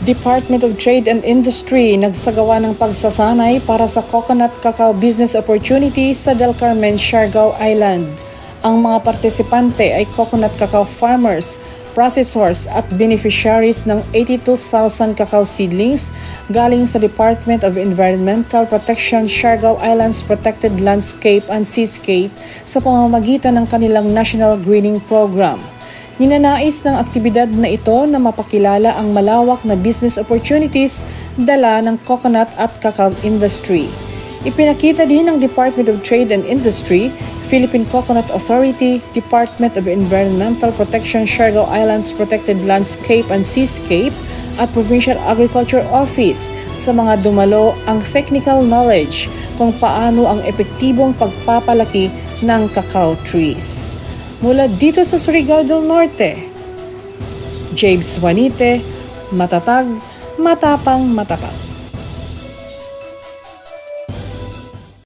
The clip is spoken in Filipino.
Department of Trade and Industry nagsagawa ng pagsasanay para sa Coconut Cacao Business Opportunity sa Carmen, Siargao Island. Ang mga partisipante ay coconut cacao farmers, processors at beneficiaries ng 82,000 cacao seedlings galing sa Department of Environmental Protection-Siargao Islands Protected Landscape and Seascape sa pamamagitan ng kanilang National Greening Program. Ninanais ng aktibidad na ito na mapakilala ang malawak na business opportunities dala ng coconut at cacao industry. Ipinakita din ng Department of Trade and Industry, Philippine Coconut Authority, Department of Environmental Protection-Siargao Islands Protected Landscape and Seascape at Provincial Agriculture Office sa mga dumalo ang technical knowledge kung paano ang epektibong pagpapalaki ng cacao trees. Mula dito sa Surigao del Norte, James Juanite, matatag, matapang, matapat.